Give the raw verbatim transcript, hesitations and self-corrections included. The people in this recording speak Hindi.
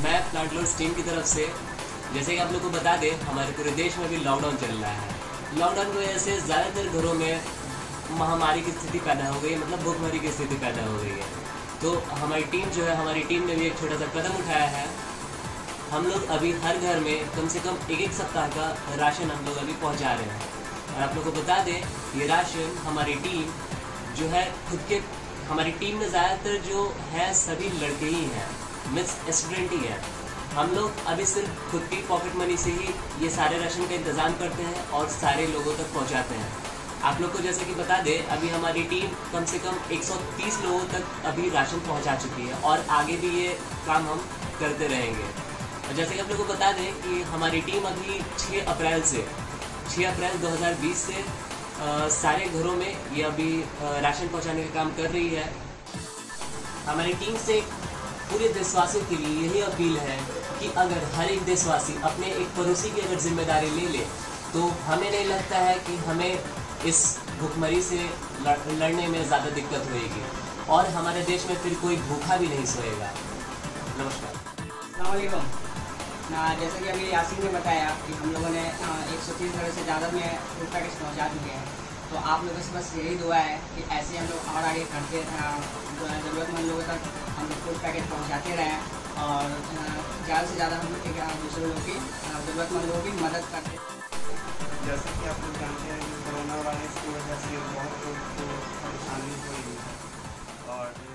मैं प्लांट लॉर्ड्स टीम की तरफ से, जैसे कि आप लोग को बता दें, हमारे पूरे देश में भी लॉकडाउन चल रहा है। लॉकडाउन की वजह से ज़्यादातर घरों में महामारी की स्थिति पैदा हो गई है, मतलब भूखमरी की स्थिति पैदा हो गई है। तो हमारी टीम जो है, हमारी टीम ने भी एक छोटा सा कदम उठाया है। हम लोग अभी हर घर में कम से कम एक एक सप्ताह का राशन हम लोग अभी पहुंचा रहे हैं। और आप लोग को बता दें, ये राशन हमारी टीम जो है खुद के, हमारी टीम में ज़्यादातर जो है सभी लड़के ही हैं, मिस स्टूडेंट ही हैं। हम लोग अभी सिर्फ खुद की पॉकेट मनी से ही ये सारे राशन का इंतज़ाम करते हैं और सारे लोगों तक पहुंचाते हैं। आप लोग को जैसे कि बता दें, अभी हमारी टीम कम से कम एक सौ तीस लोगों तक अभी राशन पहुंचा चुकी है और आगे भी ये काम हम करते रहेंगे। और जैसे कि आप लोग को बता दें कि हमारी टीम अभी छः अप्रैल से छः अप्रैल दो हज़ार बीस से आ, सारे घरों में ये अभी आ, राशन पहुंचाने का काम कर रही है। हमारी टीम से पूरे देशवासियों के लिए यही अपील है कि अगर हर एक देशवासी अपने एक पड़ोसी की अगर जिम्मेदारी ले ले, तो हमें नहीं लगता है कि हमें इस भूखमरी से लड़ने में ज़्यादा दिक्कत होएगी और हमारे देश में फिर कोई भूखा भी नहीं सोएगा। नमस्कार। अस्सलाम वालेकुम। ना जैसे कि अभी यासीन ने बताया कि हम लोगों ने एक सौ तीस घरों से ज़्यादा में फूड पैकेट्स पहुँचा चुके हैं। तो आप लोगों से बस यही दुआ है कि ऐसे हम लोग और आगे करते, ज़रूरतमंद लोगों तक हम लोग फूड पैकेट पहुँचाते रहें और ज़्यादा से ज़्यादा हम लोग दूसरे लोगों की, ज़रूरतमंद लोगों की मदद करते। जैसे कि आप लोग जानते हैं कि कोरोना वायरस की वजह से बहुत लोग को परेशानी हुई और